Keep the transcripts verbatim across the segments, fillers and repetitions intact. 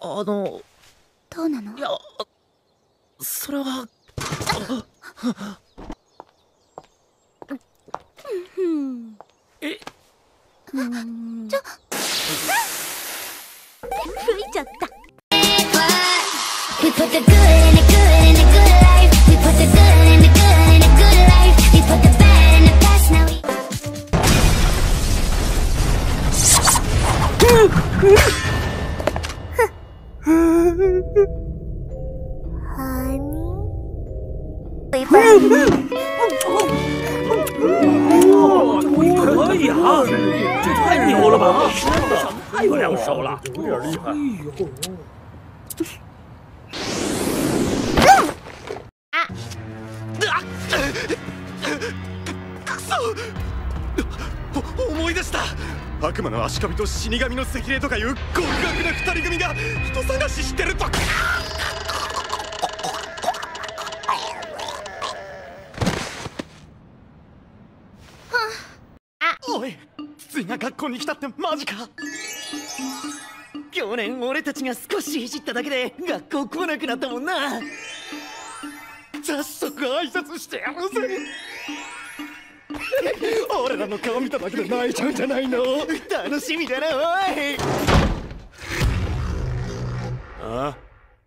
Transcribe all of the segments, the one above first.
あのどうなの？ いや、それはえうんちょ吹いちゃった。We put the good in the good in the good life. We put the good in the good in the good life. We put the bad in the past now we. 可以啊，这太牛了吧！太有两手了，有点厉害。思い出した。悪魔の足首と死神の赤霊とかいう極悪な二人組が人探ししてると。おい、筒井が学校に来たってマジか。去年俺たちが少しいじっただけで学校来なくなったもんな。早速挨拶してやるぜ。俺らの顔見ただけで泣いちゃうんじゃないの？楽しみだな、おい。ああ。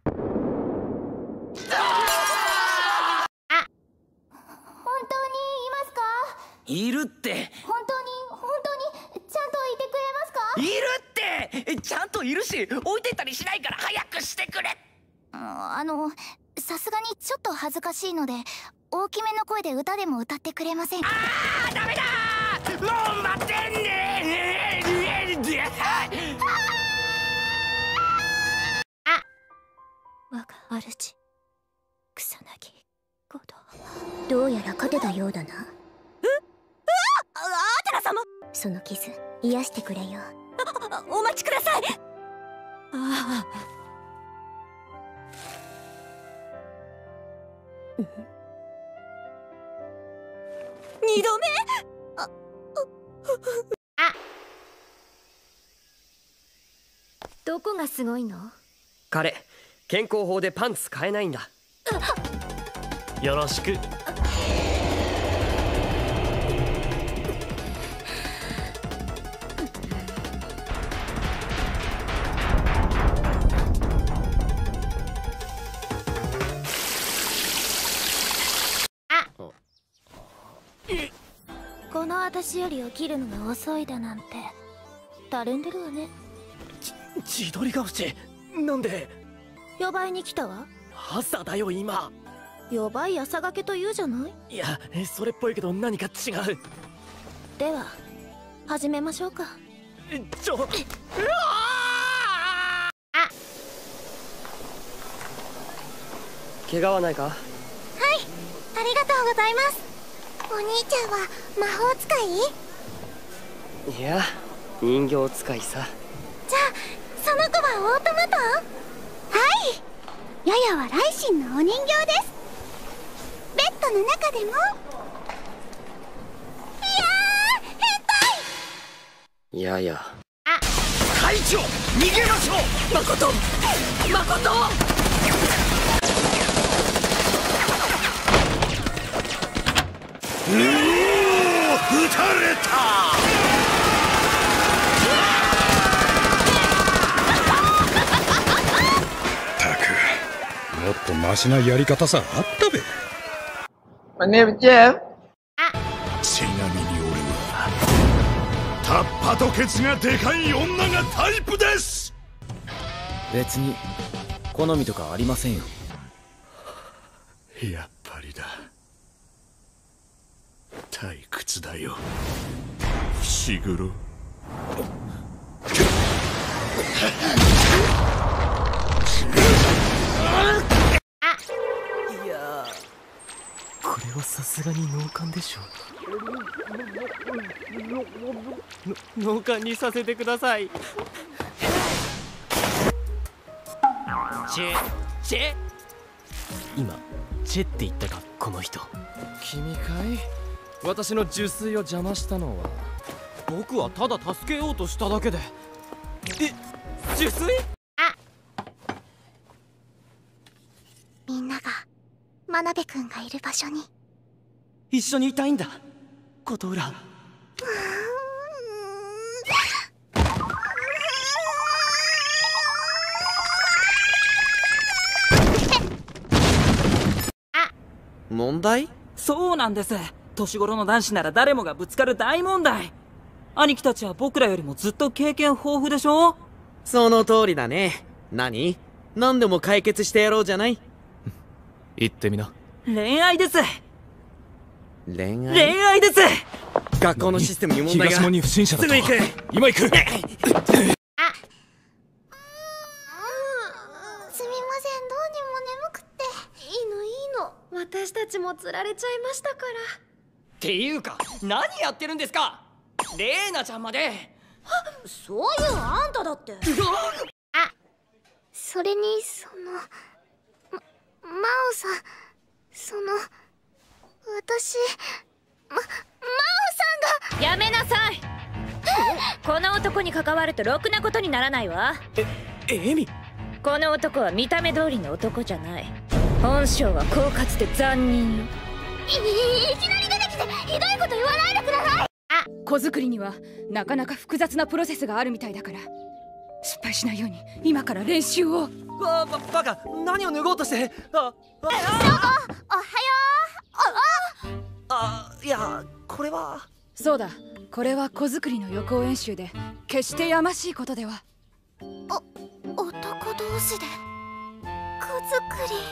いるって。 本当に本当にちゃんといてくれますか？ いるって。ちゃんといるし、置いてったりしないから早くしてくれ。 あのさすがにちょっと恥ずかしいので大きめの声で歌でも歌ってくれませんか？ あー、ダメだー。もう待ってんねー。 あ、我が主草薙五度、どうやら勝てたようだな。あたら様、その傷癒してくれよ。お待ちください。ああ、二度目。ああ、どこがすごいの？ 彼、健康法でパンツ買えないんだ。 よろしく。 この私より起きるのが遅いだなんてたるんでるわね。 ち千鳥ヶ淵、なんで？ 呼ばいに来たわ。 朝だよ今。 呼ばい朝がけと言うじゃない。 いや、それっぽいけど何か違う。 では始めましょうか。 ちょうわあ、 怪我はないか？はい、 ありがとうございます。お兄ちゃんは魔法使い？ いや、人形使いさ。 じゃあその子はオートマト？はい、ややは雷神のお人形です。ベッドの中でも。いやー、変態。 やや。 あ、会長逃げましょう。誠誠。うおー、撃たれた。 たく、もっとマシなやり方さあったべ。 My name is Jeff。 ちなみに俺はタッパとケツがでかい女がタイプです。 別に好みとかありませんよ。 やっぱりだ。退屈だよ、伏黒。 いや、これはさすがに脳幹でしょ。脳幹にさせてください。チェチェ今チェって言ったか、この人。 君かい？私の受水を邪魔したのは。 僕はただ助けようとしただけで。え、受水？ 真鍋くんがいる場所に。 一緒にいたいんだ琴浦。 問題？ そうなんです。年頃の男子なら誰もがぶつかる大問題。兄貴たちは僕らよりもずっと経験豊富でしょ。 その通りだね。何？何でも解決してやろうじゃない。 言ってみな。 恋愛です。 恋愛？ 恋愛です。 学校のシステムに問題が。 東門に不審者だと。 すぐ行く。 今行く。 すみません、どうにも眠くって。いいのいいの、私たちも釣られちゃいましたから。 っていうか何やってるんですか、レイナちゃんまで。 そういうあんただって。あ、それにそのま、真央さん、その私ま、真央さんが。 やめなさい。この男に関わるとろくなことにならないわ。 え、エミ。 この男は見た目通りの男じゃない。本性は狡猾で残忍よ。 い, いきなり出てきてひどいこと言わないでください。 あ、子作りにはなかなか複雑なプロセスがあるみたいだから、失敗しないように今から練習を。 わあ、ババカ、何を脱ごうとして。あ、あ、 翔子、おはよう。 あ、あ、いや、これは。 そうだ、これは子作りの予行演習で決してやましいことでは。 お、男同士で子作り。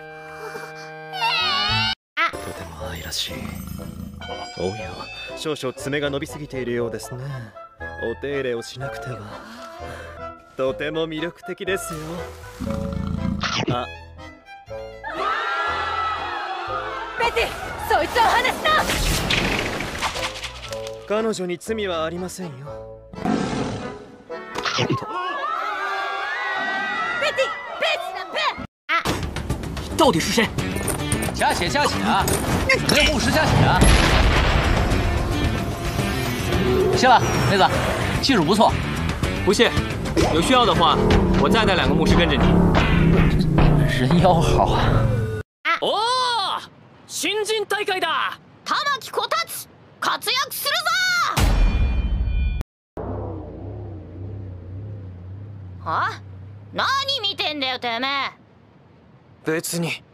とても愛らしい。おや、少々爪が伸びすぎているようですね。お手入れをしなくては。とても魅力的ですよ。あ、 ベティ、そいつを離すな。 彼女に罪はありませんよ。 ベティ、ベティ。 到底是谁？ 加血加血啊！没有护士加血啊！谢了，妹子，技术不错。 不谢，有需要的话，我再带两个牧师跟着你。 人妖好啊！ おお、新人大会だ。 玉木こたつ、活躍するぞ。あ？何見てんだよてめえ。 別に。